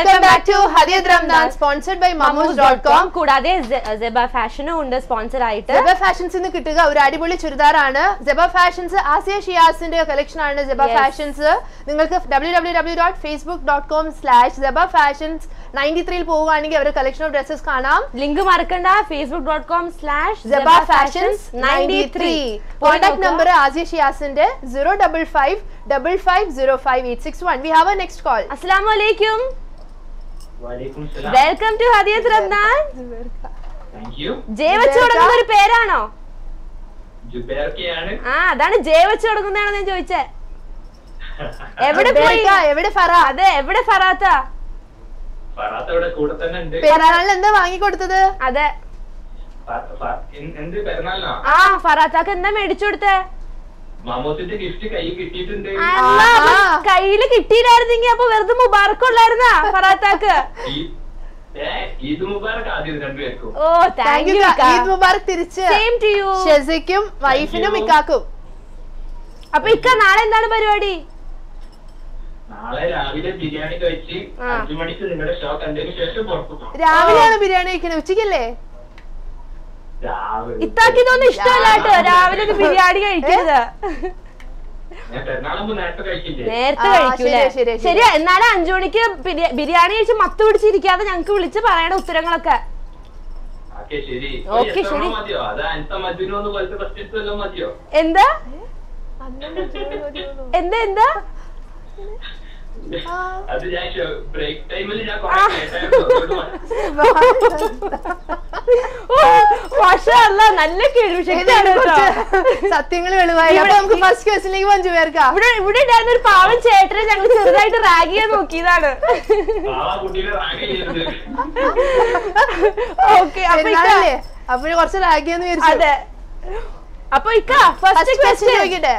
Welcome back to Hadiyat Ramdan, sponsored by Mamoos.com. കൂടാതെ Zeba Fashion ഉണ്ട് sponsor ആയിട്ട്. Zeba Fashions ന്ന് കിട്ടുക ഒരു അടിപൊളി ചുരിദാറാണ്. Zeba Fashions ആസിയ ഷിയാസിന്റെ കളക്ഷൻ ആണ്. Zeba Fashions നിങ്ങൾക്ക് www.facebook.com/zebafashions93 ൽ പോവുകയാണെങ്കിൽ അവരുടെ കളക്ഷൻ ഓഫ് ഡ്രസ്സസ് കാണാം. ലിങ്ക് മറക്കണ്ട facebook.com/zebafashions93. കോൺടാക്ട് നമ്പർ ആസിയ ഷിയാസിന്റെ 05555055861. We have a next call. Assalamu alaikum. Walaikum salam. Welcome to Hadiyat Ramdan. Thank you. J വെച്ച് തുടങ്ങുന്ന ഒരു പേരാണോ? ജുബൈർക്കയാണ്. അതാണ് ജെ വെച്ച് തുടങ്ങുന്നതാണോ ഞാൻ ചോദിച്ചേ. എവിടെ പോയി? എവിടെ ഫറ? അതെ, എവിടെ ഫറാത്ത? ഫറാത്ത ഇവിടെ കൂടെ തന്നെ ഉണ്ട്. പെരുന്നാളിന് എന്താ വാങ്ങി കൊടുത്തത്? അതെ, എന്ത് പെരുന്നാളിനാ? ഫറാത്താക്ക് എന്താ മേടിച്ചു കൊടുത്തേ? മാമോസിന്റെ ഗിഫ്റ്റ് കയ്യിൽ കിട്ടിയിട്ടുണ്ട്. കയ്യില് കിട്ടിയില്ലായിരുന്നെങ്കി അപ്പൊ വെറുതെ മുബാറക്കുള്ളായിരുന്ന ഫറാത്താക്ക്. ഈദ് മുബാറക് ആദ്യം രണ്ടുപേർക്കും. ഓ, താങ്ക് യു. ഈദ് മുബാറക് തിരിച്ച് സെയിം ടു യു. ഷെസിക്കും വൈഫിനും ഇക്കാക്കും. അപ്പൊ ഇക്ക നാളെ എന്താണ് പരിപാടി? നാളെ രാവിലെ ബിരിയാണി കഴിച്ച് 5 മണിക്ക് നിങ്ങളുടെ ഷോ കണ്ടതിന് ശേഷം പുറത്തു പോകും. രാവിലെയാണ് ബിരിയാണി കഴിക്കുന്നത്, ഉച്ചക്കല്ലേ? ഇത്താക്ക് ഇതൊന്നും ഇഷ്ടമല്ല കേട്ടോ, രാവിലെ ബിരിയാണി കഴിക്കരുത്. നേരത്തെ കഴിക്കൂലേ? ശരിയാ. എന്നാലും 5 മണിക്ക് ബിരിയാണി കഴിച്ച് മത്ത് പിടിച്ചിരിക്കാതെ ഞങ്ങക്ക് വിളിച്ച് പറയണ ഉത്തരങ്ങളൊക്കെ. ഓക്കെ, ശരി. എന്താ എന്താ എന്താ നല്ല സത്യങ്ങൾ വെളിവായി. നമുക്ക് ഫസ്റ്റ് ക്വസ്റ്റ്യനിലേക്ക് പോകാൻ പേർക്കാ. ഇവിടെ ഉണ്ടായിരുന്ന ഒരു പാവം ചേട്ടനെ ഞങ്ങൾ ചെറുതായിട്ട് റാഗ് ചെയ്യാൻ നോക്കിയതാണ്. ഓക്കെ, അപ്പൊ കുറച്ച് റാഗ് ചെയ്യാന്ന് വിചാരിച്ചു. അതെ. അപ്പൊ ഇക്ക ഫസ്റ്റ് ക്വസ്റ്റ്യൻ ചോദിക്കട്ടെ?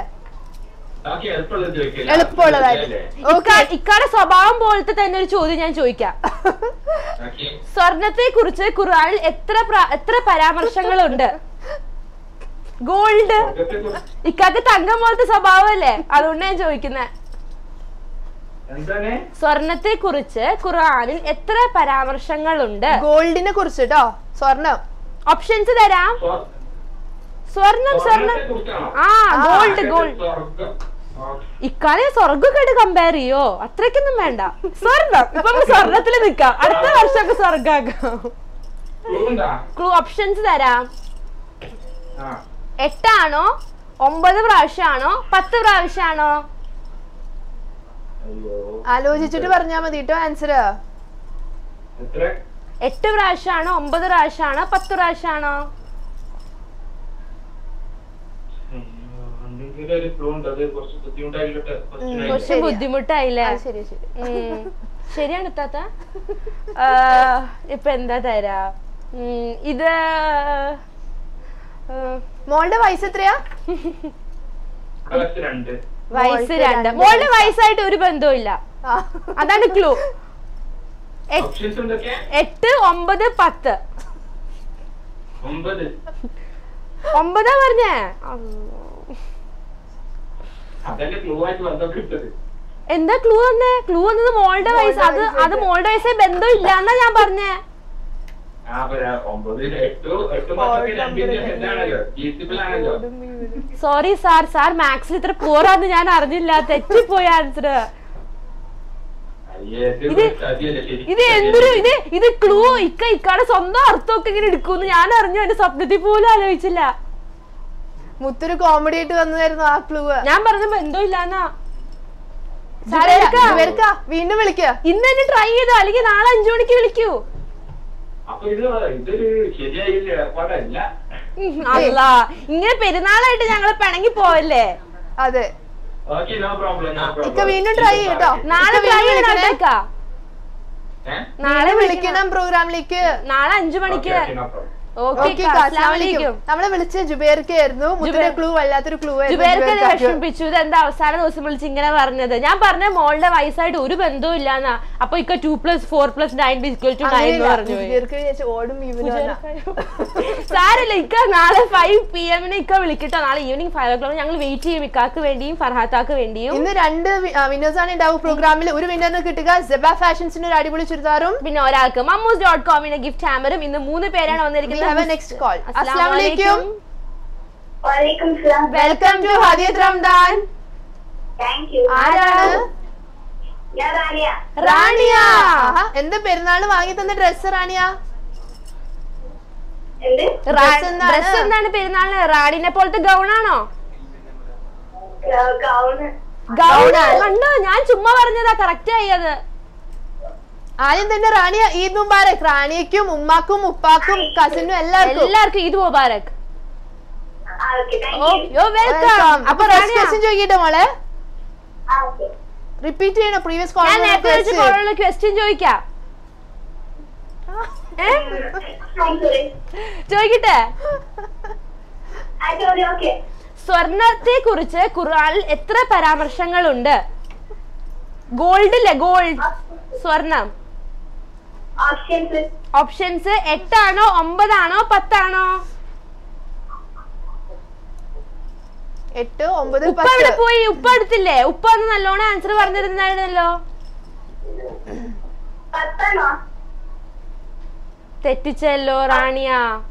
ഇക്കാടെ സ്വഭാവം പോലത്തെ തന്നെ ഒരു ചോദ്യം ഞാൻ ചോദിക്കാം. സ്വർണത്തെ കുറിച്ച് ഖുർആനിൽ എത്ര പരാമർശങ്ങളുണ്ട്? ഗോൾഡ്. ഇക്കാക്ക് തങ്കം പോലത്തെ സ്വഭാവമല്ലേ, അതുകൊണ്ട് ഞാൻ ചോദിക്കുന്നത്. സ്വർണത്തെ കുറിച്ച് ഖുർആനിൽ എത്ര പരാമർശങ്ങളുണ്ട്? ഗോൾഡിനെ കുറിച്ച് കേട്ടോ. സ്വർണം ഓപ്ഷൻസ് തരാം. സ്വർണം ഗോൾഡ് ഇക്കാളെ സ്വർഗ്ഗമായിട്ട് കമ്പയർ ചെയ്യോ? അത്രയ്ക്കൊന്നും വേണ്ട. സ്വർണം ഇപ്പൊ സ്വർണത്തില് നിക്കാം, അടുത്ത വർഷമൊക്കെ സ്വർഗാക്കാം. ഓപ്ഷൻസ് തരാം. 8 ആണോ, 9 പ്രാവശ്യമാണോ, 10 പ്രാവശ്യമാണോ? ആലോചിച്ചിട്ട് പറഞ്ഞാ മതി കേട്ടോ ആൻസർ. 8 പ്രാവശ്യമാണോ, 9 പ്രാവശ്യമാണോ, 10 പ്രാവശ്യമാണോ? കുറച്ച് ബുദ്ധിമുട്ടായില്ലേ? ശരിയാണ് താത്ത. ഇപ്പൊ എന്താ തരാ? ഇത് മോളുടെ വയസ്സ് എത്രയാ? വയസ്സ് 2. മോളുടെ വയസ്സായിട്ട് ഒരു ബന്ധവും ഇല്ല, അതാണ് ക്ലൂ. 8, 9, 10. 9 പറഞ്ഞേ. എന്താ ക്ലൂ വന്നേ? ക്ലൂ വന്നത് മോളുടെ വയസ്സ്. അത് മോളുടെ വയസ്സായി ബന്ധം ഇല്ല എന്നാ ഞാൻ പറഞ്ഞേ. സോറി സാർ മാത്സിൽ ഇത്ര പോരാന്ന് ഞാൻ അറിഞ്ഞില്ല, തെറ്റിപ്പോയ ആൻസർ. ഇത് എന്തൊരു ഇത് ക്ലൂ. ഇക്കാടെ സ്വന്തം അർത്ഥമൊക്കെ ഇങ്ങനെ എടുക്കൂന്ന് ഞാൻ അറിഞ്ഞു, എന്റെ സ്വപ്നത്തിൽ പോലും ആലോചിച്ചില്ല. മുത്തൊരു കോമഡി ആയിട്ട് വന്നതായിരുന്നു ആ ക്ലൂ. ഞാൻ പറഞ്ഞ ബന്ധമില്ലാന്നാ. വീണ്ടും വിളിക്ക. ഇന്ന് തന്നെ ട്രൈ ചെയ്തോ, അല്ലെങ്കിൽ നാളെ 5 മണിക്ക് വിളിക്കൂ. അല്ല, ഇങ്ങനെ പെരുന്നാളായിട്ട് ഞങ്ങള് പിണങ്ങി പോവല്ലേ? അതെ, വീണ്ടും ട്രൈ ചെയ്യട്ടോ. നാളെ ട്രൈ നാളെ വിളിക്കണം പ്രോഗ്രാമിലേക്ക്. നാളെ 5 മണിക്ക്. ഓക്കെ അസ്സലാമലൈക്കും. നമ്മളെ വിളിച്ച ജുബേർക്കായിരുന്നു. മുത്തിലെ ക്ലൂ വല്ലാത്തൊരു ക്ലൂ ജുബേർക്ക് വിഷമിപ്പിച്ചു. ഇത് എന്താ അവസാന ദിവസം വിളിച്ച് ഇങ്ങനെ പറഞ്ഞത്? ഞാൻ പറഞ്ഞ മോളുടെ വയസ്സായിട്ട് ഒരു ബന്ധവും ഇല്ലാന്നാ. അപ്പൊ ഇക്ക 2+4+9 = 9 പറഞ്ഞു. സാരല്ല ഇക്ക നാളെ 5 PM ഇക്ക വിളിക്കട്ടോ. നാളെ ഈവനിങ് 5 o'clock ഞങ്ങൾ വെയിറ്റ് ചെയ്യും ഇക്കാക്ക് വേണ്ടിയും ഫർഹാത്താക്ക് വേണ്ടിയും. ഇന്ന് 2 വിന്നേഴ്സ് ആണ് ഉണ്ടാവും പ്രോഗ്രാമിൽ. ഒരു വിന്നറിന് കിട്ടുക സെബ ഫാഷൻസിന്റെ ഒരു അടിപൊളി ചുരിദാറും, പിന്നെ ഒരാൾക്ക് mammuz.com ഗിഫ്റ്റ് ഹാമറും. ഇന്ന് 3 പേരാണ് വന്നിരിക്കുന്നത്. Next call. അസ്സലാമലൈക്കും. വലൈക്കും സലാം. Welcome to Hadiyat Ramdan. Thank you. ആരാണ്? ഞാൻ റാണിയ. റാണിയ. എന്ത് പെരുന്നാള് വാങ്ങി തന്ന ഡ്രസ് റാണിയ? എന്ത് ഡ്രസ് എന്താണ് പെരുന്നാളിന്? റാണിനെ പോലത്തെ ഗൗണാണോ? ഗൗണ് കണ്ടോ, ഞാൻ ചുമ്മാ പറഞ്ഞതാ. കറക്റ്റ് ആയത്. ആദ്യം തന്നെ റാണിയ ഈദ് മുബാറക്. റാണിയക്കും ഉമ്മാക്കും ഉപ്പാക്കും കസിനും എല്ലാവർക്കും ഈദ് മുബാറക്. വെൽക്കം. അപ്പൊ ക്വസ്റ്റ്യൻ ചോദിക്കട്ടെ മോളെ? റിപ്പീറ്റ് ചെയ്യണോ പ്രീവിയസ് കോൾ? ഞാൻ നേരത്തെ വെച്ച കോളുള്ള ക്വസ്റ്റ്യൻ ചോദിക്കാം. ചോദിക്കട്ടെ? സ്വർണത്തെ കുറിച്ച് ഖുർആനിൽ എത്ര പരാമർശങ്ങളുണ്ട്? ഗോൾഡില്ലേ, ഗോൾഡ്, സ്വർണം. ഓപ്ഷൻസ് 8 ആണോ 9 ആണോ 10 ആണോ? 8, 9, ഉപ്പ എവിടെ പോയി? ഉപ്പ എടുത്തില്ലേ? ഉപ്പ ഒന്ന് നല്ലോണം ആൻസർ പറഞ്ഞിരുന്നായിരുന്നല്ലോ. തെറ്റിച്ചല്ലോ റാണിയ.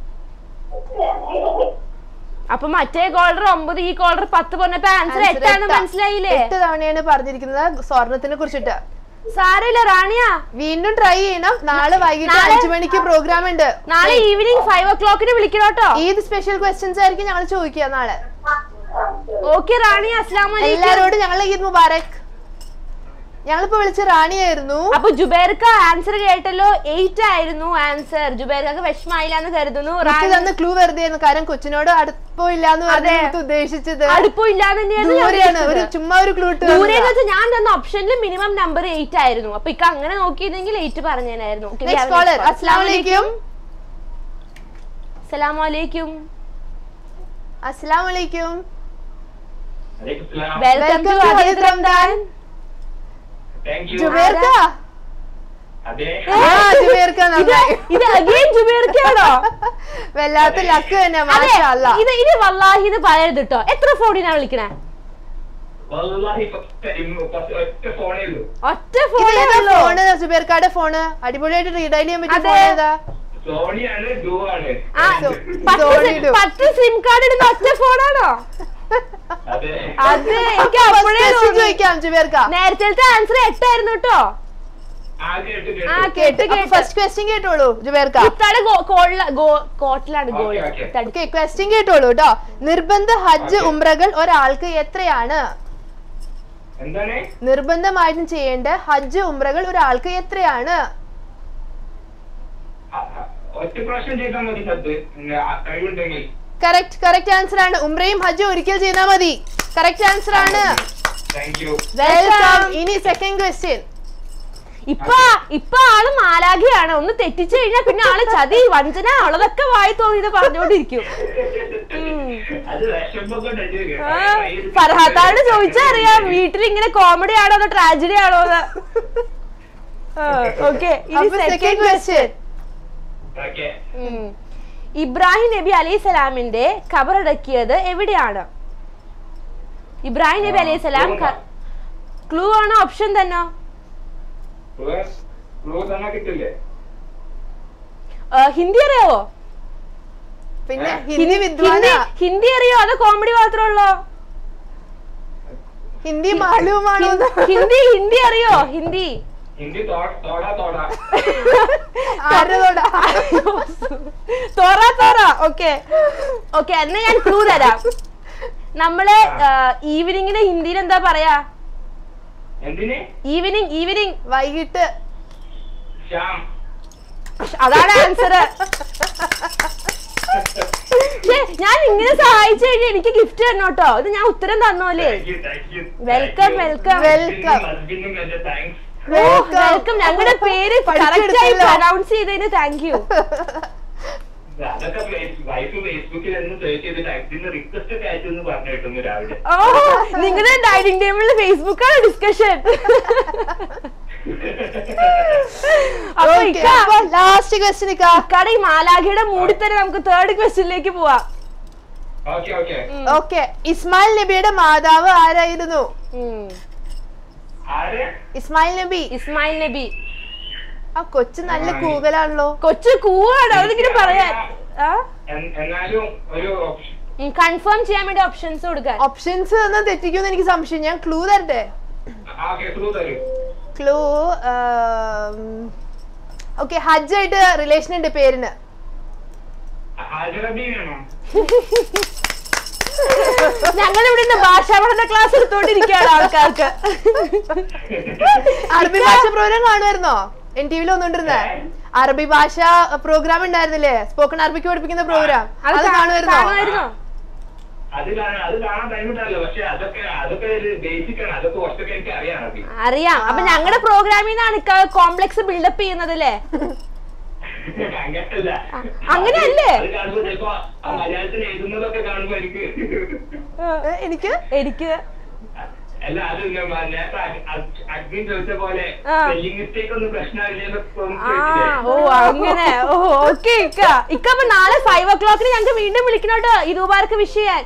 അപ്പൊ മറ്റേ കോളർ 9, ഈ കോളർ 10 പറഞ്ഞപ്പോ ആൻസർ 8 ആണ്. മനസ്സിലായില്ലേ? 8 തവണയാണ് പറഞ്ഞിരിക്കുന്നത് സ്വർണത്തിനെ കുറിച്ചിട്ട്. സാരമില്ല റാണിയ, വീണ്ടും ട്രൈ ചെയ്യണം. നാളെ വൈകിട്ട് 5 മണിക്ക് പ്രോഗ്രാം ഉണ്ട്. നാളെ ഈവനിങ് 5 o'clock വിളിക്കണോട്ടോ. ഈദ് സ്പെഷ്യൽ ക്വസ്റ്റ്യൻസ് ആയിരിക്കും ഞങ്ങൾ ചോദിക്കുക നാളെ. ഓക്കെ റാണിയ, അസ്സലാമലൈക്കും. എല്ലാരോടും ഞങ്ങൾ ഈദ് മുബാറക്. ഞങ്ങളിപ്പോ വിളിച്ച റാണിയായിരുന്നു. അപ്പൊ ജുബേർക്ക ആൻസർ കേട്ടല്ലോ. 8 ആയിരുന്നു ആൻസർ. ജുബേർക്കൊക്കെ വിഷമായില്ലാന്ന് കരുതുന്നു. റാണി ക്ലൂ വെറുതെ ആയിരുന്നു. കാരണം കൊച്ചിനോട് അടുപ്പില്ലാന്ന് പറഞ്ഞിട്ട് ഉദ്ദേശിച്ചത്. അടുപ്പില്ലാന്ന് ഒരു ചുമ്മാ ഒരു ക്ലൂ ഇട്ട്. ഞാൻ തന്ന ഓപ്ഷനിൽ മിനിമം നമ്പർ 8 ആയിരുന്നു. അപ്പൊ ഇക്ക അങ്ങനെ നോക്കിയിരുന്നെങ്കിൽ 8 പറഞ്ഞേനായിരുന്നു. അസ്സലാമലൈക്കും. അസ്സലാമലൈക്കും. അസ്സലാമലൈക്കും. Welcome to Hadiyat Ramdan. ജുബേർക്ക. ഇത് അഗൈൻ ജുബേർക്കാണോ? വല്ലാത്ത ലക്ക് തന്നെ. മാഷാ അല്ലാ. ഇത് വല്ലാഹി ഇത് പറയരുത് കേട്ടോ. എത്ര ഫോണിനാ വിളിക്കണേ? ഒറ്റ ഫോണ്. ജുബേർക്കാടെ ഫോണ് അടിപൊളിയായിട്ട് റീഡൈൽ ചെയ്യാൻ പറ്റിയ ഫോൺ ഏതാ? 10 സിം കാർഡ് ഇടുന്ന ഒറ്റ ഫോണാണോ? അത് എനിക്ക് അപ്പോഴേ ചോദിക്കാം ജുബേർക്ക. നേരത്തെ ആൻസർ 8 ആയിരുന്നു കേട്ടോ. ഫസ്റ്റ് ക്വസ്റ്റ്യൻ കേട്ടോളൂ ജുബേർക്ക. കോട്ടിലാണ് ഗോൾ. ക്വസ്റ്റ്യൻ കേട്ടോളൂ കേട്ടോ. നിർബന്ധ ഹജ്ജ് ഉംറകൾ ഒരാൾക്ക് എത്രയാണ്? നിർബന്ധമായിട്ടും ചെയ്യേണ്ട ഹജ്ജ് ഉംറകൾ ഒരാൾക്ക് എത്രയാണ്? കറക്റ്റ് ആൻസർ ആണ്. ഉംറയും ഹജ്ജും ഒരിക്കൽ ചെയ്താൽ മതി. കറക്റ്റ് ആൻസർ ആണ്. വെൽക്കം. ഇനി സെക്കൻഡ് ക്വസ്റ്റ്യൻ. ഇപ്പൊ ആള് മാലാഖയാണ്. ഒന്ന് തെറ്റിച്ചു കഴിഞ്ഞാൽ പിന്നെ ആള് ചതി വഞ്ചന ഉള്ളതൊക്കെ വായി തോന്നിയത് പറഞ്ഞോണ്ടിരിക്കും. ഫർഹാത്താനോട് ചോദിച്ചാ അറിയാം വീട്ടിൽ ഇങ്ങനെ കോമഡി ആണോ അതോ ട്രാജഡി ആണോ എന്ന്. Okay, second question. ഇബ്രാഹിം നബി അലൈഹിസ്സലാമിന്റെ ഖബറടക്കിയത് എവിടെയാണ്? ഇബ്രാഹിം നബി അലൈഹിസ്സലാം. ക്ലൂ ആണോ ഓപ്ഷൻ തന്നെ? ഹിന്ദി അറിയാവോ? പിന്നെ ഹിന്ദി അറിയോ അതോ കോമഡി മാത്രമേ ഉള്ളോ? ഹിന്ദി മാലൂമാണോ? ഹിന്ദി അറിയോ? ഹിന്ദി ഓക്കെ എന്നാ ഞാൻ ക്ലൂ തരാം. നമ്മള് ഈവനിങ്ങിന് ഹിന്ദിയിൽ എന്താ പറയാ? ഈവനിങ് വൈകിട്ട്. അതാണ് ആൻസർ. ഞാൻ ഇങ്ങനെ സഹായിച്ചു കഴിഞ്ഞാൽ എനിക്ക് ഗിഫ്റ്റ് തരണം കേട്ടോ. ഇത് ഞാൻ ഉത്തരം തന്നോലേ. വെൽക്കം. ഞങ്ങളുടെ പേര് കറക്റ്റ് ആയി പ്രൊനൗൺസ് ചെയ്തതിന് താങ്ക് യു. അതൊക്കെ വൈഫ് ഫേസ്ബുക്കിൽ എന്ന് സെർച്ച് ചെയ്തിട്ട് അതിന് റിക്വസ്റ്റ് ഒക്കെ അയച്ചെന്ന് പറഞ്ഞു കിട്ടുന്നു രാവിലെ. ഓ നിങ്ങളുടെ ഡൈനിങ് ടേബിളിൽ ഫേസ്ബുക്കാണ് ഡിസ്കഷൻ. ലാസ്റ്റ് ക്വസ്റ്റ്യൻ ഇക്കാടെ ഈ മാലാഖയുടെ മൂടി തന്നെ നമുക്ക് തേർഡ് ക്വസ്റ്റ്യനിലേക്ക് പോവാം. ഓക്കെ, ഇസ്മായിൽ നബിയുടെ മാതാവ് ആരായിരുന്നു? ഇസ്മായിൽ നബി. ഇസ്മായിൽ നബി. ആ കൊച്ചു നല്ല കൂകലാണല്ലോ. കൊച്ചു കൂവാണ് അതിങ്ങനെ പറയാൻ. കൺഫേം ചെയ്യാൻ വേണ്ടി ഓപ്ഷൻസ് കൊടുക്കാൻ. ഓപ്ഷൻസ് ഒന്നും തെറ്റിക്കുമെന്ന് എനിക്ക് സംശയം. ഞാൻ ക്ലൂ തരട്ടെ? ക്ലൂ ഓക്കെ, ഹജ്ജ് ആയിട്ട് റിലേഷൻ ഉണ്ട് പേരിന്. ഞങ്ങൾ ഇവിടെ നിന്ന് ഭാഷാ പഠന ക്ലാസ് എടുത്തോണ്ടിരിക്കുകയാണ് ആൾക്കാർക്ക്. അറബി ഭാഷ പ്രോഗ്രാം കാണുമായിരുന്നോ? NTV വന്നോണ്ടിരുന്നേ അറബി ഭാഷ പ്രോഗ്രാം ഉണ്ടായിരുന്നില്ലേ? സ്പോക്കൺ അറബിക്ക് പഠിപ്പിക്കുന്ന പ്രോഗ്രാം. അത് കാണുമായിരുന്നോ? അറിയാം. അപ്പൊ ഞങ്ങളുടെ പ്രോഗ്രാമിൽ നിന്നാണ് കോംപ്ലക്സ് ബിൽഡപ്പ് ചെയ്യുന്നത് അല്ലേ? അങ്ങനെയല്ലേ? എനിക്ക് എനിക്ക് ഓ അങ്ങനെ. ഓ ഓക്കെ ഇക്ക. അപ്പൊ നാളെ 5 o'clock ഞങ്ങൾക്ക് വീണ്ടും വിളിക്കണോട്ടോ ഈ ദുബാർക്ക് വിഷ് ചെയ്യാൻ.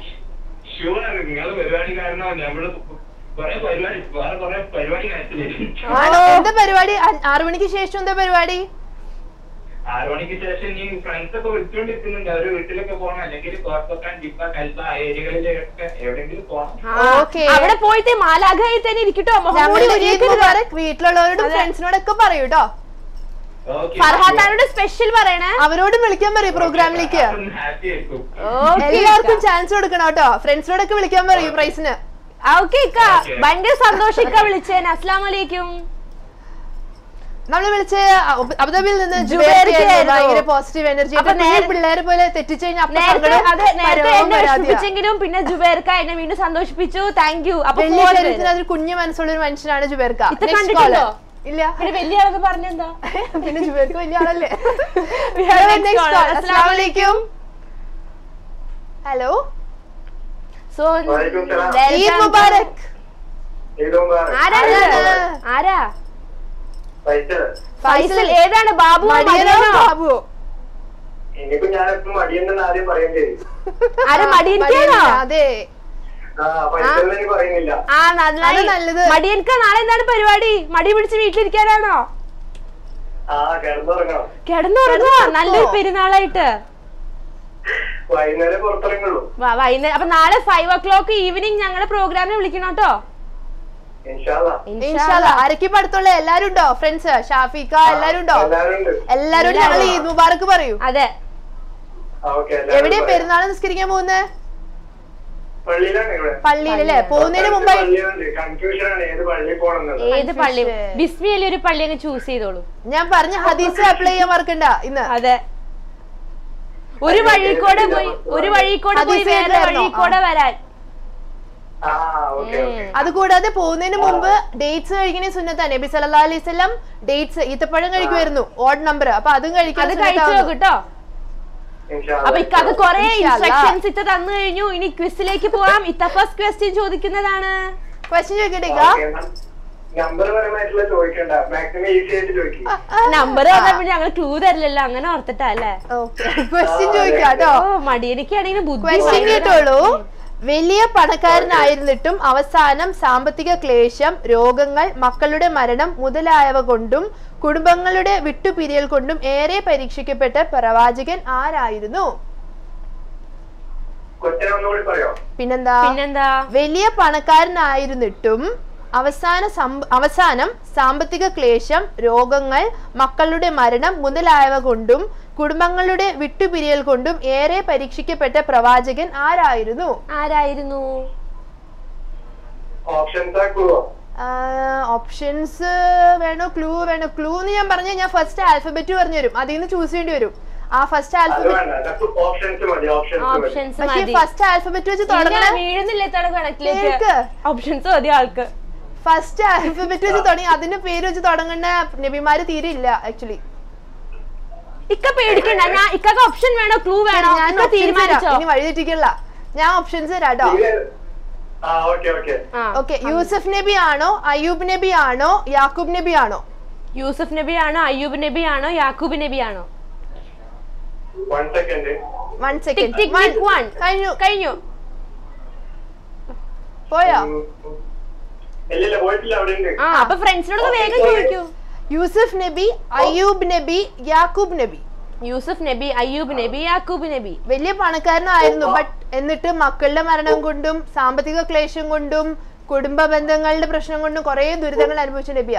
എന്താ പരിപാടി? 6 മണിക്ക് ശേഷം എന്താ പരിപാടി? 6 മണിക്ക് ശേഷം ഈ ഫ്രണ്ട്സ് ഒക്കെ വിളിച്ചോണ്ടിരിക്കുന്നുണ്ട്. അവര് വീട്ടിലൊക്കെ പോകണം, അല്ലെങ്കിൽ കോർപ്പൊക്കാൻ ജിപ്പ കൽപ്പ ആ ഏരിയകളിലൊക്കെ എവിടെയെങ്കിലും പോകണം. അവിടെ പോയിട്ട് മാലാഖായി തന്നെ ഇരിക്കട്ടോ. വീട്ടിലുള്ളവരോടും ഫ്രണ്ട്സിനോടൊക്കെ പറയൂട്ടോ. ഫർഹാത്താനോട് സ്പെഷ്യൽ പറയണേ. അവരോടും വിളിക്കാൻ പറയൂ പ്രോഗ്രാമിലേക്ക്. എല്ലാവർക്കും ചാൻസ് കൊടുക്കണം കേട്ടോ. ഫ്രണ്ട്സിനോടൊക്കെ വിളിക്കാൻ പറയൂ പ്രൈസിന്. ഓക്കെ ഇക്ക, ഭയങ്കര സന്തോഷിക്ക വിളിച്ചേനെ. അസ്സലാമു അലൈക്കും. നമ്മള് വിളിച്ച് അബുദാബിയിൽ നിന്ന് ഭയങ്കര പോസിറ്റീവ് എനർജി. പിള്ളേരെ പോലെ തെറ്റിച്ചു കഴിഞ്ഞാൽ പിന്നെ ജുബേർക്ക എന്നെ വീണ്ടും സന്തോഷിപ്പിച്ചു. Thank you. അപ്പൊ അതൊരു കുഞ്ഞു മനസ്സുള്ള ഒരു മനുഷ്യനാണ് ജുബേർക്ക. ഇല്ല വലിയ ആളെന്ന് പറഞ്ഞെന്താ? പിന്നെ ജുബേർക്ക വലിയ ആളല്ലേ? ഹലോ, ഈദ് മുബാറക്. ആരാ? ഫൈസൽ. ഏതാണ്? ബാബു? ബാബുവോ? ആരാ? മടിയൻകാണോ? അതെ. മടിയൻക നാളെ എന്താണ് പരിപാടി? മടി പിടിച്ച് വീട്ടിലിരിക്കാനാണോ? കിടന്നുറങ്ങുവാ? നല്ലൊരു പെരുന്നാളായിട്ട് വൈകുന്നേരം. അപ്പൊ നാളെ 5 o'clock ഈവനിങ് ഞങ്ങളുടെ പ്രോഗ്രാമിന് വിളിക്കണം കേട്ടോ. ആരൊക്കെ അടുത്തുള്ള എല്ലാരും ഉണ്ടോ? ഫ്രണ്ട്സ്, ഷാഫിക്ക എല്ലാരും ഉണ്ടോ? എല്ലാരും ഞങ്ങൾ ഈദ് മുബാറക്ക് പറയൂ. അതെ. എവിടെയാ പെരുന്നാൾ നിസ്കരിക്കാൻ പോകുന്നേ? പള്ളിയിലല്ലേ? പോകുന്നതിന് മുമ്പായി ഏത് പള്ളി? ബിസ്മിയിലെ ഒരു പള്ളി അങ്ങ് ചൂസ് ചെയ്തോളൂ. ഞാൻ പറഞ്ഞ ഹദീസ് അപ്ലൈ ചെയ്യാൻ മറക്കണ്ട ഇന്ന്. അതെ. ഒരു വഴി കൂടെ പോയി വേറെ വഴി കൂടെ വരാൻ. അതുകൂടാതെ പോകുന്നതിന് മുമ്പ് ഡേറ്റ്സ് കഴിക്കണേ സുന്നത്താണ്. നബി സല്ലല്ലാഹു അലൈഹി വസല്ലം ഡേറ്റ്സ് ഈത്തപ്പഴം കഴിക്കുമായിരുന്നു, ഓഡ് നമ്പർ. അപ്പൊ അതും കഴിക്കാൻ കേട്ടോ. അപ്പൊ ഇക്കത് കൊറേ ഇൻസ്ട്രക്ഷൻസ് ഇത്ത തന്നു കഴിഞ്ഞു. ഇനി ക്വിസിലേക്ക് പോവാം. ഇത്ത ഫസ്റ്റ് ക്വസ്റ്റ്യൻ ചോദിക്കുന്നതാണ്. ക്വസ്റ്റ്യൻ ചോദിക്കട്ടെ? നമ്പർ ഞങ്ങൾ ക്ലൂ തരില്ലല്ലോ, അങ്ങനെ ഓർത്തിട്ടല്ലേ. ക്വസ്റ്റ്യൻ ചോദിക്കാട്ടോ. മടിയനിക്കാണെങ്കിൽ ബുദ്ധി കേട്ടോളൂ. വലിയ പണക്കാരനായിരുന്നിട്ടും അവസാനം സാമ്പത്തിക ക്ലേശം, രോഗങ്ങൾ, മക്കളുടെ മരണം മുതലായവ കൊണ്ടും കുടുംബങ്ങളുടെ വിട്ടുപിരിയൽ കൊണ്ടും ഏറെ പരീക്ഷിക്കപ്പെട്ട പ്രവാചകൻ ആരായിരുന്നു? പിന്നെന്താ? വലിയ പണക്കാരനായിരുന്നിട്ടും അവസാനം സാമ്പത്തിക ക്ലേശം, രോഗങ്ങൾ, മക്കളുടെ മരണം മുതലായവ കൊണ്ടും കുടുംബങ്ങളുടെ വിട്ടുപിരിയൽ കൊണ്ടും ഏറെ പരീക്ഷിക്കപ്പെട്ട പ്രവാചകൻ ആരായിരുന്നു? ഓപ്ഷൻസ് വേണോ? ക്ലൂ വേണോ? ക്ലൂ എന്ന് ഞാൻ പറഞ്ഞ ഞാൻ ഫസ്റ്റ് ആൽഫബറ്റ് പറഞ്ഞു തരും, അതിൽ നിന്ന് ചൂസ് ചെയ്യേണ്ടി വരും. ആ ഫസ്റ്റ് ആൽഫബറ്റ് വെച്ച് ഫസ്റ്റ് ആൽഫബറ്റ് വെച്ച് തുടങ്ങി അതിന്റെ പേര് വെച്ച് തുടങ്ങുന്ന നബിമാര് തീരെ ഇല്ല ആക്ച്വലി. ഇക്ക പേടിക്കണ്ട, ഞാൻ ഇക്കൊക്കെ ഓപ്ഷൻ വേണോ ക്ലൂ വേണോ ഞാൻ ഇക്ക options തരാം. തീരുമാനിച്ചോ? ഇനി വഴിതെറ്റിക്കല്ല, ഞാൻ ഓപ്ഷൻസ് തരാട്ടോ. ഓക്കെ, യൂസഫ് നബി ആണോ, അയ്യൂബ് നബി ആണോ, യാക്കൂബ് നബി ആണോ? യൂസഫ് നബി ആണോ, അയ്യൂബ് നബി ആണോ, യാക്കൂബ് നബി ആണോ? 1 second. ടിക് ടിക് ടിക് 1 കഴിഞ്ഞു. പോയോ? ആ അപ്പൊ ഫ്രണ്ട്സിനോട് വേഗം ചോദിക്കൂ. യൂസഫ് നബി, അയ്യൂബ് നബി, യാക്കൂബ് നബി. യൂസഫ് നബി, അയ്യൂബ് നബി, യാക്കൂബ് നബി. വലിയ പണക്കാരനായിരുന്നു, ബട്ട് എന്നിട്ട് മക്കളുടെ മരണം കൊണ്ടും സാമ്പത്തിക ക്ലേശം കൊണ്ടും കുടുംബ ബന്ധങ്ങളുടെ പ്രശ്നം കൊണ്ടും കുറെ ദുരിതങ്ങൾ അനുഭവിച്ച നബിയാ.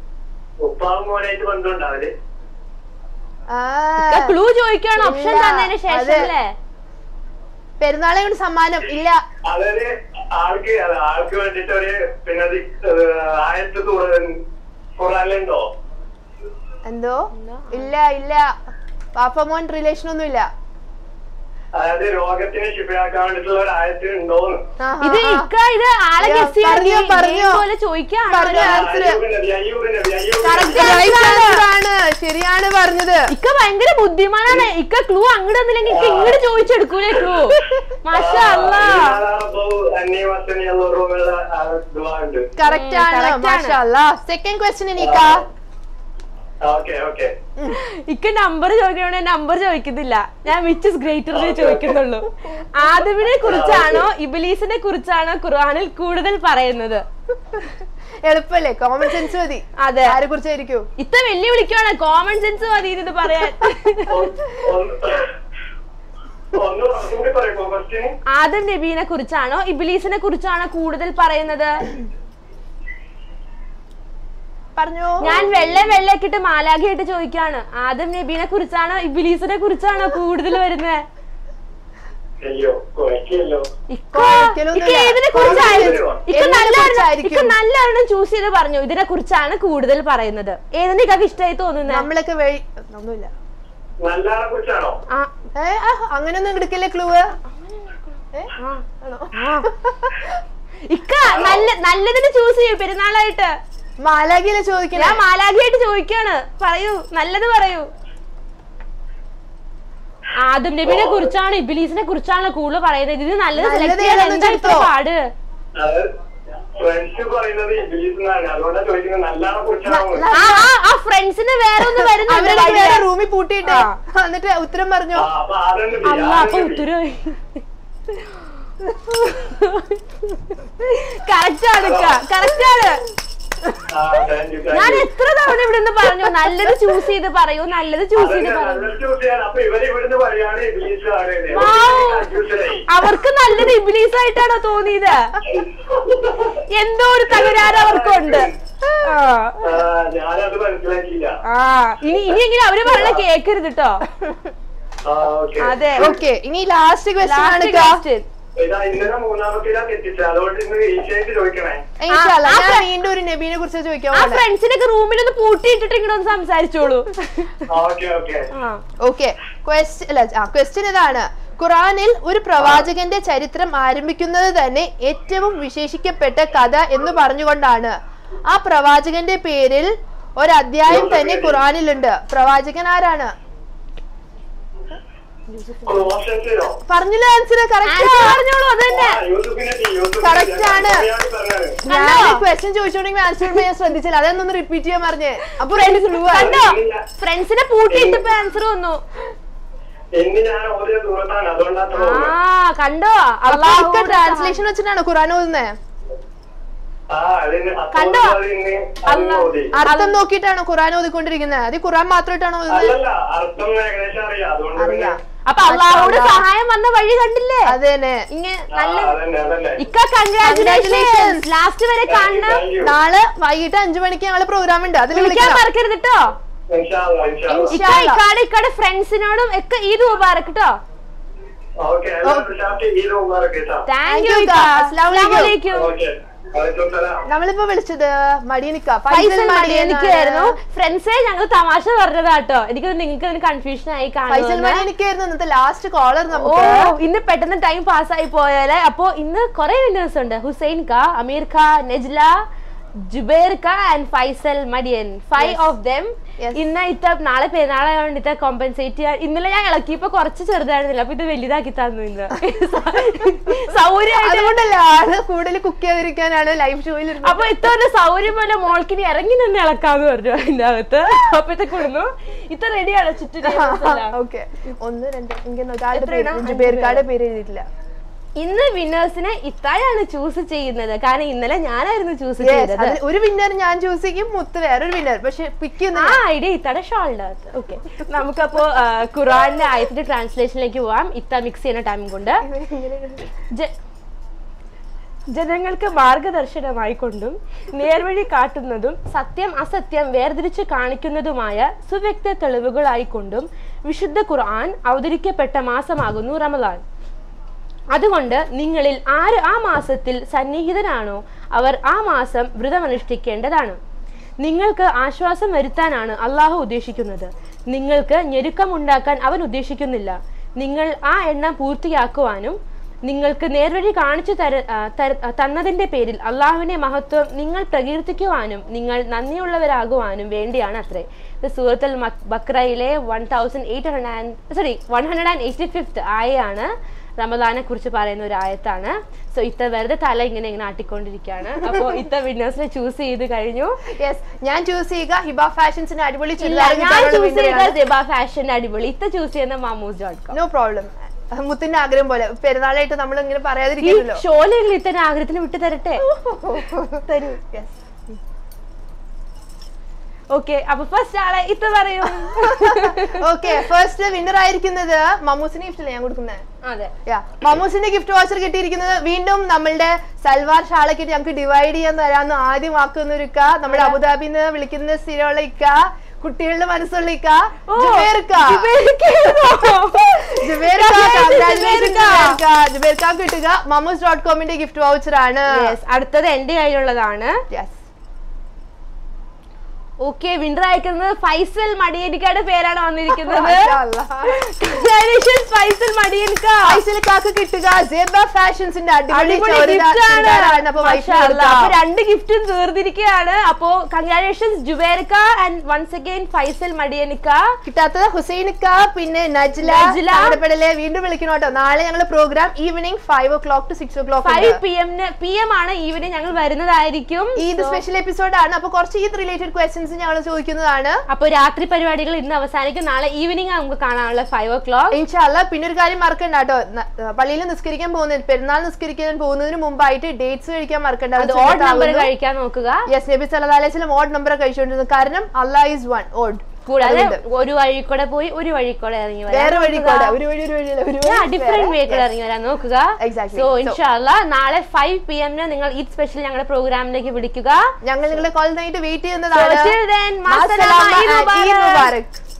ക്ലൂ ചോദിക്കാണ് ഓപ്ഷൻ തന്നതിന് ശേഷം അല്ലേ? പെരുന്നാളെ കൊണ്ട് സമ്മാനം ഇല്ല. അതായത് ആൾക്ക് വേണ്ടിട്ട് ഒരു പിന്നെ ആയത്ത് ഖുറാനിലുണ്ടോ? എന്തോ ഇല്ല ഇല്ല, പാപ്പമോൻ റിലേഷൻ ഒന്നും ഇല്ല. അതായത് രോഗത്തിന് ശിഫയാക്കാൻ വേണ്ടിട്ടുള്ള ഒരു ആയത്ത് ഉണ്ടോന്ന്. ഇത് ഇക്ക ഇത് ആളെ ഗസ് ചെയ്യാൻ പോലെ ചോദിക്കാണ്. ശരിയാണ് പറഞ്ഞത്. ഇക്ക ഭയങ്കര ബുദ്ധിമാനാണ്. ഇക്ക ക്ലൂ അങ്ങോട്ട് തന്നില്ലെങ്കിൽ ഇക്ക ഇങ്ങോട്ട് ചോദിച്ചെടുക്കൂലേ ക്ലൂ. മാഷാ അല്ലാഹ്, കറക്റ്റ് ആണ്. മാഷാ അല്ലാഹ്. സെക്കൻഡ് ക്വസ്റ്റ്യൻ എനിക്ക. ഇക്ക നമ്പർ ചോദിക്കണോണ്ട് നമ്പർ ചോദിക്കുന്നില്ല, ഞാൻ വിച്ച് ഇസ് ഗ്രേറ്റർ ചോദിക്കുന്നുള്ളൂ. ആദമിനെ കുറിച്ചാണോ ഇബ്ലീസിനെ കുറിച്ചാണോ ഖുർആനിൽ കൂടുതൽ പറയുന്നത്? എളുപ്പല്ലേ, കോമൺ സെൻസ് മതി. അതെ, ആരെ കുറിച്ചായിരിക്കും? ഇത്ര വെല്ലുവിളിക്കുവാണ്, കോമൺ സെൻസ് മതി ഇത് പറയാൻ. ആദം നബീനെ കുറിച്ചാണോ ഇബ്ലീസിനെ കുറിച്ചാണോ കൂടുതൽ പറയുന്നത്? പറഞ്ഞോ. ഞാൻ വെള്ളക്കിട്ട് മാലാഖയായിട്ട് ചോദിക്കാണ്, ആദം നബീനെ കുറിച്ചാണോ ഇബ്ലീസിനെ കുറിച്ചാണോ കൂടുതൽ വരുന്നത്? നല്ലൊരെണ്ണം ചൂസ് ചെയ്ത് പറഞ്ഞു, ഇതിനെ കുറിച്ചാണ് കൂടുതൽ പറയുന്നത്. ഏതിനെ ഇക്കാക്ക് ഇഷ്ടമായി തോന്നുന്നത്? നമ്മളൊക്കെ ഒന്നുമില്ല. അങ്ങനെയൊന്നും എടുക്കല്ലേ ക്ലൂ. ഇക്ക നല്ലതിന് ചൂസ് ചെയ്യൂ പെരുന്നാളായിട്ട്. മാലാഖിയല്ലേ ചോദിക്കണം? ഞാൻ മാലാഖയായിട്ട് ചോദിക്കാണ്, പറയൂ, നല്ലത് പറയൂ. ആദം നബിനെ കുറിച്ചാണ് ഇബ്ലീസിനെ കുറിച്ചാണ് കൂടുതൽ പറയുന്നത്. ഇത് നല്ലത് സെലക്ട് ചെയ്യാൻ എന്താ ഇത്ര പാട്? ആ ഫ്രണ്ട്സിന് വേറെ ഒന്ന് വരുന്നുണ്ട്, റൂമിൽ പൂട്ടിയിട്ട് എന്നിട്ട് ഉത്തരം പറഞ്ഞോ. അല്ല അപ്പൊ ഉത്തരം കറക്റ്റ് ആണ്, കറക്റ്റ് ആണ്. ഞാൻ എത്ര തവണ ഇവിടെ നിന്ന് പറഞ്ഞു നല്ലത് ചൂസ് ചെയ്ത് പറയൂ, നല്ലത് ചൂസ് ചെയ്ത് പറയൂ. അവർക്ക് നല്ലത് ഇബ്ലീസ് ആയിട്ടാണോ തോന്നിയത്? എന്തോ ഒരു തകരാറ് അവർക്കുണ്ട്. ഇനി എങ്ങനെ അവര് പറഞ്ഞ കേക്കരുത് കേട്ടോ. അതെ, ഓക്കെ. ഇനി ലാസ്റ്റ് ക്വസ്റ്റ്യൻ. വീണ്ടും ഒരു നബീനെ കുറിച്ച് ചോദിക്കാം. ആ ഫ്രണ്ട്സിനൊക്കെ റൂമിലൊന്ന് പൂട്ടിയിട്ടിട്ട് ഇങ്ങോട്ട് സംസാരിച്ചോളൂ. ഓക്കെ, ക്വസ്റ്റ്യൻ ഇതാണ്. ഖുറാനിൽ ഒരു പ്രവാചകന്റെ ചരിത്രം ആരംഭിക്കുന്നത് തന്നെ ഏറ്റവും വിശേഷിക്കപ്പെട്ട കഥ എന്ന് പറഞ്ഞുകൊണ്ടാണ്. ആ പ്രവാചകന്റെ പേരിൽ ഒരു അധ്യായം തന്നെ ഖുറാനിലുണ്ട്. പ്രവാചകൻ ആരാണ്? പറഞ്ഞില്ല ആൻസർ. പറഞ്ഞോളൂ, അത് തന്നെ കറക്റ്റ് ആണ്. ഞാൻ ക്വസ്റ്റ്യൻ ചോദിച്ചോണ്ടെങ്കിൽ ആൻസർ ഞാൻ ശ്രദ്ധിച്ചില്ല, അതൊന്നും റിപ്പീറ്റ് ചെയ്യാൻ പറഞ്ഞേ. അപ്പൊ കണ്ടോ, ഫ്രണ്ട്സിനെ പൂട്ടിയിട്ടപ്പോ ആൻസർ വന്നു. കണ്ടോ, ട്രാൻസ്ലേഷൻ വെച്ചിട്ടാണ് ഖുറാൻ ഓതുന്നേ. കണ്ടോ, അർത്ഥം നോക്കിയിട്ടാണ് ഖുറാൻ ഓതിക്കൊണ്ടിരിക്കുന്നത്. അത് ഖുറാൻ മാത്രമായിട്ടാണോ ഓതുന്നത്? അറിയാം. അപ്പൊ അള്ളാഹുടെ സഹായം വന്ന വഴി കണ്ടില്ലേ? അതന്നെ. ഇങ്ങനെ നല്ല കൺഗ്രാറ്റുലേഷൻസ്. ലാസ്റ്റ് വരെ കാണണം. നാളെ വൈകിട്ട് 5 മണിക്ക് ഞങ്ങള് പ്രോഗ്രാം ഉണ്ട്, അതിൽ വിളിക്കാൻ മറക്കരുത് കേട്ടോ. ഇക്കാടെ ഫ്രണ്ട്സിനോടും ഒക്കെ ഈദ് മുബാറക് കേട്ടോ. Thank you. അസ്സലാമു അലൈക്കും. നമ്മളിപ്പോ വിളിച്ചത് മടിയനിക്കായിരുന്നു. ഫ്രണ്ട്സേ ഞങ്ങൾ തമാശ പറഞ്ഞതാട്ടോ. എനിക്ക് നിങ്ങൾക്ക് കൺഫ്യൂഷൻ ആയി കാണുന്നു. Last collar. ഓ, ഇന്ന് പെട്ടെന്ന് ടൈം പാസ്സായി പോയാലേ. അപ്പൊ ഇന്ന് കുറെ വിന്നേഴ്സ് ഉണ്ട്. ഹുസൈൻ ക, അമീർ ഖാ, നെജ്ല, ജുബൈർക്ക ആൻഡ് ഫൈസൽ മടിയൻ 5 of them. ഇന്ന് ഇത്ത നാളെ പെരുന്നാളായതുകൊണ്ട് ഇത്ത കോമ്പൻസേറ്റ് ചെയ്യാൻ ഇന്നലെ ഞാൻ ഇളക്കിയപ്പോ കുറച്ച് ചെറുതായിരുന്നില്ല, അപ്പൊ ഇത് വലുതാക്കി തന്നു ഇന്ന്. അതുകൊണ്ടല്ല ആള് കൂടുതൽ കുക്ക് ചെയ്തിരിക്കാനാണ് ലൈവ് ഷോയിൽ. അപ്പൊ ഇത്ര സൗകര്യം പോലെ മോൾക്കിനി ഇറങ്ങി നിന്ന് ഇളക്കാന്ന് പറഞ്ഞു അതിന്റെ അകത്ത്. അപ്പൊ ഇത്ത കൊടുന്നു ഇത്ര റെഡിയാണ് ചുറ്റും. ഓക്കെ 1 2 ഇങ്ങനെ ജുബൈർക്കാടെ പേര് എഴുതിയിട്ടില്ല. ഇന്ന് വിന്നേഴ്സിനെ ഇത്തായാണ് ചൂസ് ചെയ്യുന്നത്, കാരണം ഇന്നലെ ഞാനായിരുന്നു ചൂസ് ചെയ്തത്. ഒരു വിന്നർ ഞാൻ ചൂസ് ചെയ്യും, മുത്ത് വേറൊരു വിന്നർ. പക്ഷെ ആ ഐഡിയ ഇത്തയുടെ ഷോൾഡർ. ഓക്കെ, നമുക്കപ്പോ ഖുർആന്റെ ആയത്തിന്റെ ട്രാൻസ്ലേഷനിലേക്ക് പോവാം ഇത്ത മിക്സ് ചെയ്യുന്ന ടൈം കൊണ്ട്. ജനങ്ങൾക്ക് മാർഗദർശനമായിക്കൊണ്ടും നേർവഴി കാട്ടുന്നതും സത്യം അസത്യം വേർതിരിച്ച് കാണിക്കുന്നതുമായ സുവ്യക്ത തെളിവുകളായിക്കൊണ്ടും വിശുദ്ധ ഖുർആൻ അവതരിക്കപ്പെട്ട മാസമാകുന്നു റമദാൻ. അതുകൊണ്ട് നിങ്ങളിൽ ആര് ആ മാസത്തിൽ സന്നിഹിതനാണോ അവർ ആ മാസം വ്രതമനുഷ്ഠിക്കേണ്ടതാണ്. നിങ്ങൾക്ക് ആശ്വാസം വരുത്താനാണ് അള്ളാഹു ഉദ്ദേശിക്കുന്നത്, നിങ്ങൾക്ക് ഞെരുക്കമുണ്ടാക്കാൻ അവൻ ഉദ്ദേശിക്കുന്നില്ല. നിങ്ങൾ ആ എണ്ണം പൂർത്തിയാക്കുവാനും നിങ്ങൾക്ക് നേർവഴി കാണിച്ചു തന്നതിന്റെ പേരിൽ അള്ളാഹുവിന്റെ മഹത്വം നിങ്ങൾ പ്രകീർത്തിക്കുവാനും നിങ്ങൾ നന്ദിയുള്ളവരാകുവാനും വേണ്ടിയാണ് അത്രേ. ഇത് സൂറത്തുൽ ബഖറയിലെ 185th ആയയാണ്. റമദാനെ കുറിച്ച് പറയുന്ന ഒരു ആയത്താണ്. സോ ഇത്ത വെറുതെ തല ഇങ്ങനെ ആട്ടിക്കൊണ്ടിരിക്കുകയാണ്. അപ്പൊ ഇത്ത വിന്നേഴ്സിനെ ചൂസ് ചെയ്ത് കഴിഞ്ഞു. ഞാൻ ചൂസ് ചെയ്യുക ഹിബ ഫാഷൻസിന്റെ അടിപൊളി. ഞാൻ ചൂസ് ചെയ്ത ഹിബ ഫാഷന്റെ അടിപൊളി. ഇത്ത ചൂസ് ചെയ്യുന്ന mammoose.com. No problem. മുത്തിന്റെ ആഗ്രഹം പോലെ പെരുന്നാളായിട്ട് നമ്മൾ ഇങ്ങനെ പറയാതിരിക്കുമല്ലോ. ഷോലെങ്കിലും ഇത്തന്നെ ആഗ്രഹത്തിന് വിട്ടു തരട്ടെ. തരൂ. ഓക്കെ, അപ്പൊ ഫസ്റ്റ് ആളെ ഇത്ത പറയൂ. ഓക്കെ, ഫസ്റ്റ് വിന്നർ ആയിരിക്കുന്നത് മമ്മൂസിന്റെ ഗിഫ്റ്റ് അല്ലേ ഞാൻ കൊടുക്കുന്നത്? അതെ, മമ്മൂസിന്റെ ഗിഫ്റ്റ് വാച്ചർ കിട്ടിയിരിക്കുന്നത് വീണ്ടും നമ്മളുടെ സൽവാർ ഷാളൊക്കെ ഞങ്ങൾക്ക് ഡിവൈഡ് ചെയ്യാൻ തരാന്ന് ആദ്യം വാക്കുന്ന ഒരു ഇക്ക, നമ്മുടെ അബുദാബിന്ന് വിളിക്കുന്ന സ്ഥിരമുള്ള ഇക്ക, കുട്ടികളുടെ മനസ്സുള്ള ഇക്ക ജുബൈർക്ക കിട്ടുക mammoose.com ഗിഫ്റ്റ് വൗച്ചർ ആണ്. അടുത്തത് എന്റെ കയ്യിലുള്ളതാണ്. ഓക്കെ, വിന്നർ അയക്കുന്നത് ഫൈസൽ മടിയനിക്കയുടെ പേരാണ് വന്നിരിക്കുന്നത്. ഫൈസൽ മടിയനിക്ക. ഫൈസൽക്കാക്ക് കിട്ടുക സേബ ഫാഷൻസിന്റെ അടിപൊളി രണ്ട് ഗിഫ്റ്റും തീർന്നിരിക്കുകയാണ്. അപ്പോ കൺഗ്രാറ്റുലേഷൻസ് ജുബൈർക്ക ആൻഡ് വൺസ് അഗൈൻ ഫൈസൽ മടിയനിക്ക. കിട്ടാത്തത് ഹുസൈനിക്ക, പിന്നെ നജ്ല. വീണ്ടും വിളിക്കണം കേട്ടോ. നാളെ ഞങ്ങൾ programme evening 5 o'clock to 6 o'clock 5 PM ആണ് ഈവനിങ് ഞങ്ങൾ വരുന്നതായിരിക്കും. ഈദ് സ്പെഷ്യൽ എപ്പിസോഡ് ആണ്. അപ്പൊ കുറച്ച് ഈദ് റിലേറ്റഡ് ക്വസ്റ്റ്യൻസ് ഞങ്ങൾ ചോദിക്കുന്നതാണ്. അപ്പൊ രാത്രി പരിപാടികൾ ഇന്ന് അവസാനിക്കും. നാളെ ഈവനിങ് നമുക്ക് കാണാനുള്ള 5 o'clock ഇൻഷാല്ലാ. പിന്നെ ഒരു കാര്യം മറക്കണ്ട കേട്ടോ, പള്ളിയിൽ നിസ്കരിക്കാൻ പോകുന്നത് പെരുന്നാൾ നിസ്കരിക്കാൻ പോകുന്നതിന് മുമ്പായിട്ട് ഡേറ്റ്സ് കഴിക്കാൻ മറക്കണ്ട. ഓഡ് നമ്പർ കഴിക്കാൻ നോക്കുക. യെസ്, നബി സല്ലല്ലാഹു അലൈഹി വസല്ലം ഓഡ് നമ്പർ കഴിച്ചുകൊണ്ടിരുന്നത്. കാരണം അല്ലാഹ് ഈസ് വൺ ഓഡ്. കൂടാതെ ഒരു വഴി കൂടെ പോയി ഒരു വഴി കൂടെ ഇറങ്ങി വരാം. ഡിഫറെന്റ് വേ കൂടെ ഇറങ്ങി വരാൻ നോക്കുക. സോ ഇൻഷാല്ലാ നാളെ 5 PM നിങ്ങൾ ഈദ് സ്പെഷ്യൽ ഞങ്ങളുടെ പ്രോഗ്രാമിലേക്ക് വിളിക്കുക. ഞങ്ങൾ നിങ്ങളുടെ കോൾ വെയിറ്റ് ചെയ്യുന്നതാണ്.